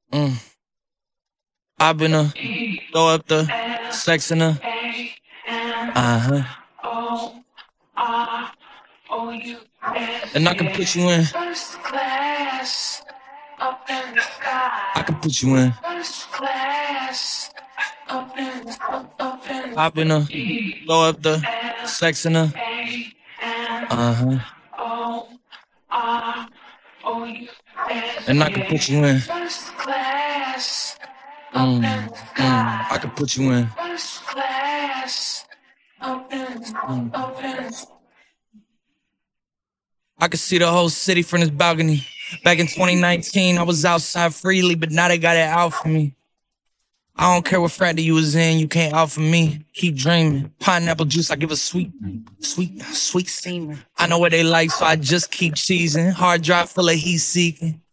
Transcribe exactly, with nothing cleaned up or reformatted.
Mm. I've been a throw up the sex in a uh huh. And I can put you in. First class up in the sky. I can put you in. First class up in up, up in. I've been a throw up the sex in a uh huh. And I can put you in. First class Mm, mm, I can put you in. First class up in up in. I could see the whole city from this balcony. Back in twenty nineteen, I was outside freely, but now they got it out for me. I don't care what frat you was in, you can't offer me. Keep dreaming. Pineapple juice, I give a sweet, sweet, sweet semen. I know what they like, so I just keep cheesing. Hard drive full of heat seeking.